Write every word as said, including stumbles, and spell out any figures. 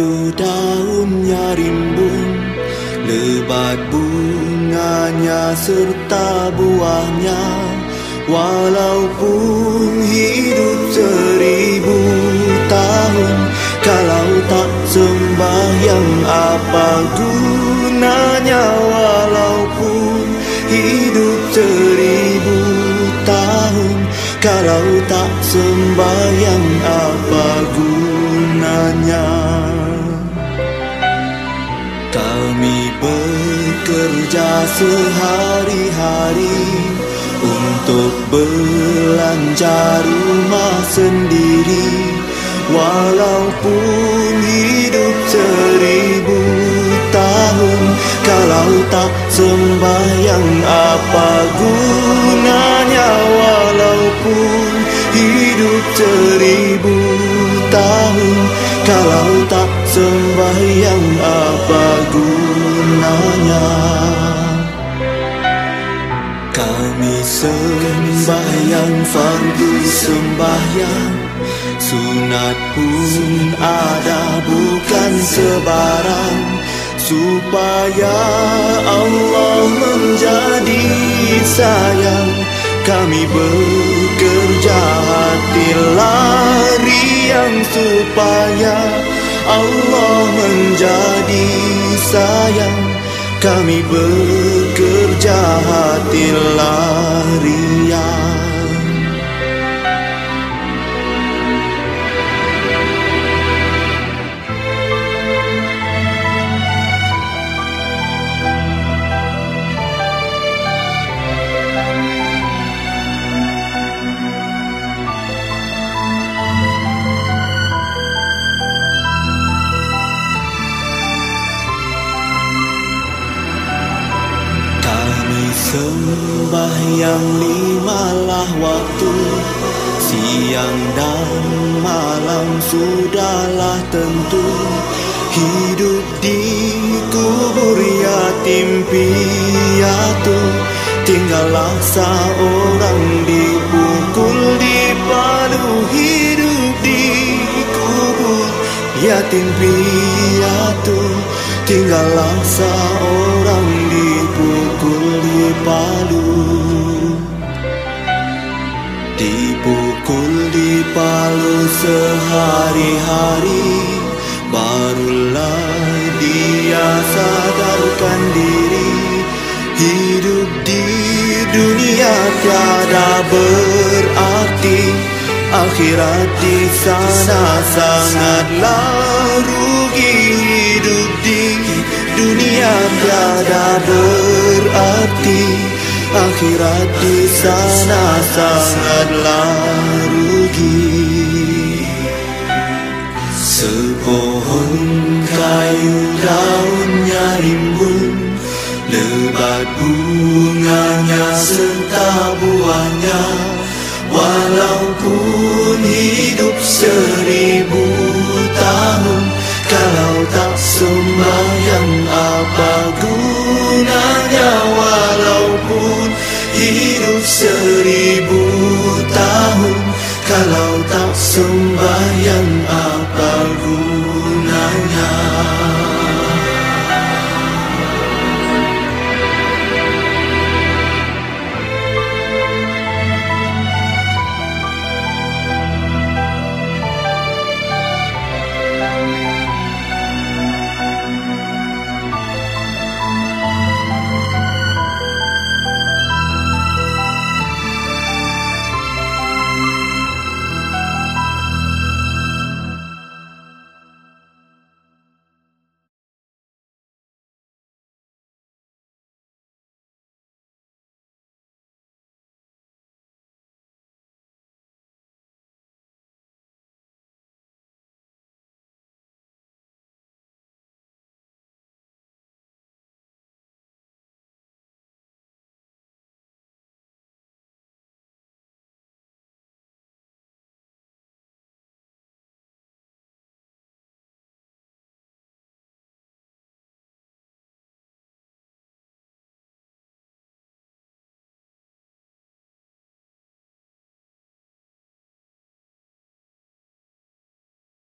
kayu daunnya rimbun, lebat bunganya serta buahnya. Walaupun hidup seribu tahun, kalau tak sembahyang apa gunanya? Walaupun hidup seribu tahun, kalau tak sembahyang apa gunanya? Kami bekerja sehari-hari untuk belanja rumah sendiri. Walaupun hidup seribu tahun, kalau tak sembahyang apa gunanya? Walaupun hidup seribu tahun, kalau tak sembahyang apa gunanya? Kami sembahyang fardu sembahyang, sunat pun ada bukan sebarang, supaya Allah menjadi sayang. Kami bekerja hati lariang, supaya Allah menjadi sayang. Kami bekerja hati larian. Sembahyang limalah waktu, siang dan malam sudahlah tentu. Hidup di kubur yatim piatu, tinggallah seorang dipukul dipalu. Hidup di kubur yatim piatu, tinggallah seorang dipukul dipalu. Dipukul dipalu sehari-hari, barulah dia sadarkan diri. Hidup di dunia tiada berarti, akhirat di sana sangatlah rugi. Hidup di dunia tiada berarti, akhirat di sana sangatlah rugi. Sepohon kayu daunnya rimbun, lebat bunganya serta buahnya. Walaupun hidup seribu tahun, kalau tak sembahyang apa gunanya? Walaupun hidup seribu tahun, kalau tak sembahyang apa gunanya?